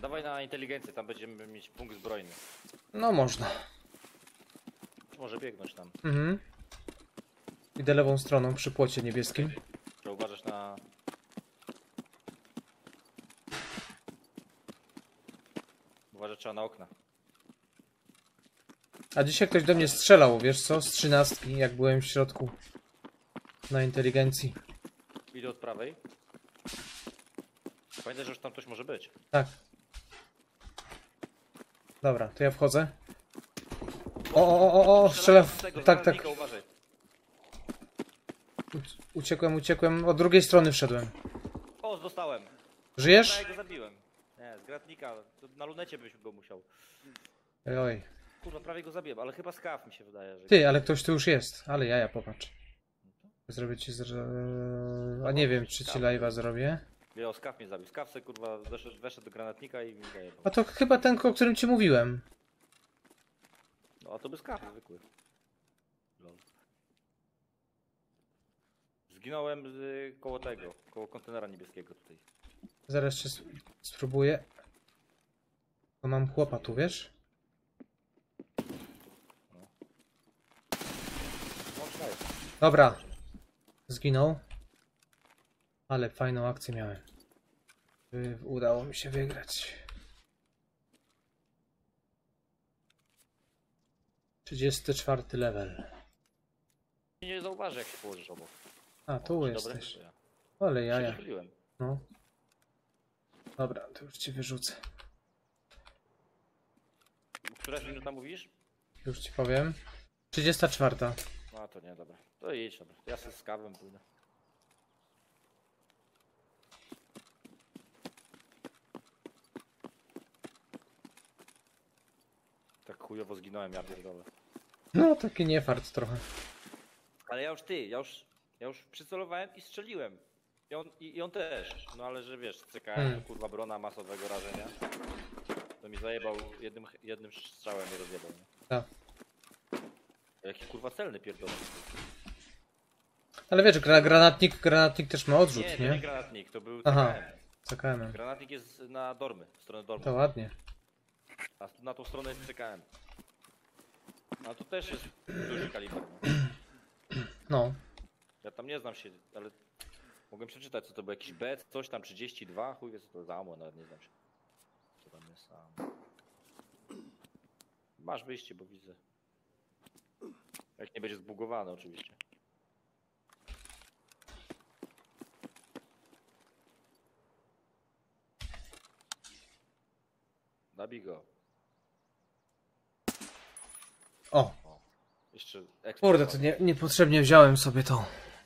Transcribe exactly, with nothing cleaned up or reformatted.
dawaj na inteligencję, tam będziemy mieć punkt zbrojny. No można. Może biegnąć tam. Mhm. Idę lewą stroną przy płocie niebieskim. To uważasz na... Uważać trzeba na okna. A dzisiaj ktoś do mnie strzelał, wiesz co? Z trzynastki, jak byłem w środku. Na inteligencji. Idę od prawej. Pamiętaj, że już tam ktoś może być. Tak. Dobra, to ja wchodzę. O, o, o, o, strzela w... Tak, tak. Uważaj. Uciekłem, uciekłem. Od drugiej strony wszedłem. O, dostałem. Żyjesz? Ja go zabiłem. Nie, z gratnika. Na lunecie byś go musiał. Oj, oj. Kurwa, prawie go zabiłem, ale chyba skaw mi się wydaje, że... Ty, ale ktoś tu już jest. Ale jaja, popatrz. Zrobię ci z... A nie wiem, czy ci live'a zrobię. Nie, o, skaw mnie zabił. Skaw se kurwa weszedł, weszedł do granatnika i mi zajebał. A to chyba ten, o którym ci mówiłem. No, a to by skaw zwykły. Lol. Zginąłem z, koło tego, koło kontenera niebieskiego tutaj. Zaraz się sp- spróbuję. Bo mam chłopa tu, wiesz? No, trzymaj. Dobra. Zginął. Ale fajną akcję miałem. Wy- Udało mi się wygrać. trzydziesty czwarty level. Nie zauważę, jak się położysz obok. A, tu O, jesteś. Dobry? Ale Ja jaja. się wychyliłem. No. Dobra, to już ci wyrzucę. Któraś minuta mówisz? Już ci powiem. trzydziesta czwarta. No to nie, dobra. To idź, dobra. Ja sobie z kawem pójdę. Tak chujowo zginąłem, ja pierdolę. No, taki niefart trochę. Ale ja już ty, ja już, ja już przycelowałem i strzeliłem. I on, i, i on też. No ale że wiesz, C K M, Hmm. kurwa brona masowego rażenia. To mi zajebał jednym, jednym strzałem i rozjebał. Nie? Tak. Jaki kurwa celny pierdolę. Ale wiesz, gra, granatnik, granatnik też ma odrzut, Nie, to nie? nie granatnik, to był Aha. C K M. C K M. Granatnik jest na dormy, w stronę dormu. To ładnie. A na tą stronę jest C K M. A to też jest duży kaliber. No. No. Ja tam nie znam się, ale mogłem przeczytać co to było, jakiś B, coś tam trzydzieści dwa, chuj wie co to za ammo, nawet nie znam się. Co tam jest ammo. Masz wyjście, bo widzę. Jak nie będzie zbugowane oczywiście. Nabij go. O. Jeszcze ekspert. Kurde, to nie, niepotrzebnie wziąłem sobie to.